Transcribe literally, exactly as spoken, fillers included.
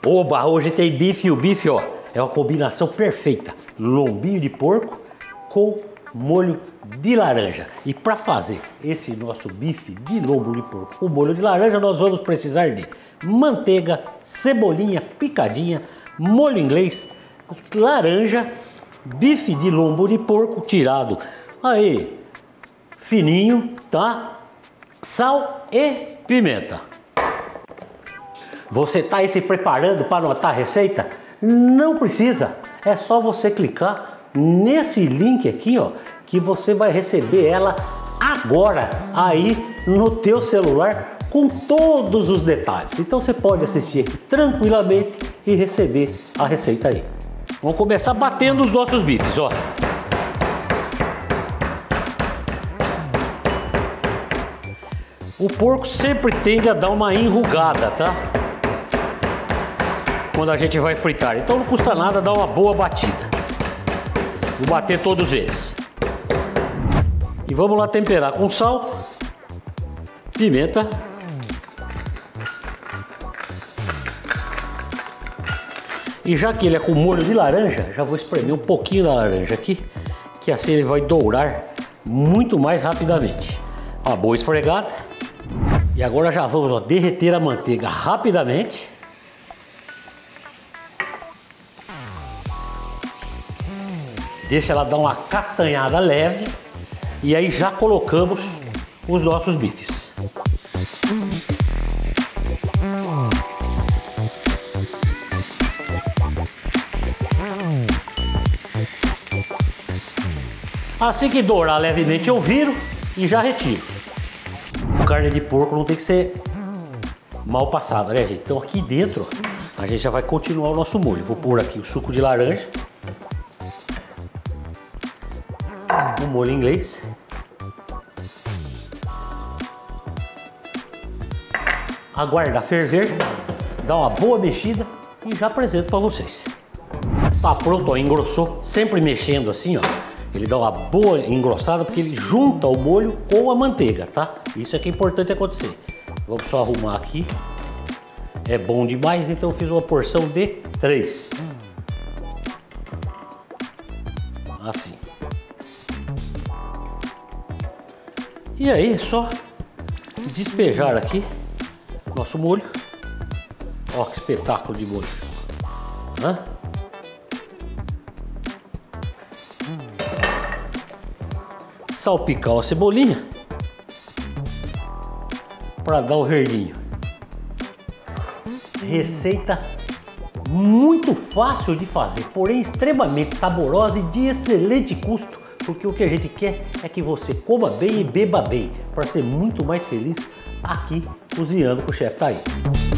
Oba, hoje tem bife e o bife, ó, é uma combinação perfeita. Lombinho de porco com molho de laranja. E para fazer esse nosso bife de lombo de porco com molho de laranja, nós vamos precisar de manteiga, cebolinha picadinha, molho inglês, laranja, bife de lombo de porco tirado aí fininho, tá? Sal e pimenta. Você tá aí se preparando para anotar a receita? Não precisa, é só você clicar nesse link aqui, ó, que você vai receber ela agora aí no teu celular com todos os detalhes. Então você pode assistir aqui tranquilamente e receber a receita aí. Vamos começar batendo os nossos bifes, ó. O porco sempre tende a dar uma enrugada, tá? Quando a gente vai fritar, então não custa nada dar uma boa batida. Vou bater todos eles. E vamos lá temperar com sal, pimenta, e já que ele é com molho de laranja, já vou espremer um pouquinho da laranja aqui, que assim ele vai dourar muito mais rapidamente. Uma boa esfregada. E agora já vamos, ó, derreter a manteiga rapidamente. Deixa ela dar uma castanhada leve. E aí já colocamos os nossos bifes. Assim que dourar levemente eu viro e já retiro. Carne de porco não tem que ser mal passada, né, gente? Então aqui dentro a gente já vai continuar o nosso molho. Vou pôr aqui o suco de laranja, o molho inglês, aguardar ferver, dar uma boa mexida e já apresento para vocês. Tá pronto, ó, engrossou, sempre mexendo assim, ó. Ele dá uma boa engrossada porque ele junta o molho com a manteiga, tá? Isso é que é importante acontecer. Vamos só arrumar aqui. É bom demais, então eu fiz uma porção de três. Assim. E aí, só despejar aqui nosso molho. Ó, que espetáculo de molho. Hã? Salpicar a cebolinha para dar o verdinho. Receita muito fácil de fazer, porém extremamente saborosa e de excelente custo, porque o que a gente quer é que você coma bem e beba bem, para ser muito mais feliz aqui cozinhando com o Chef Taí.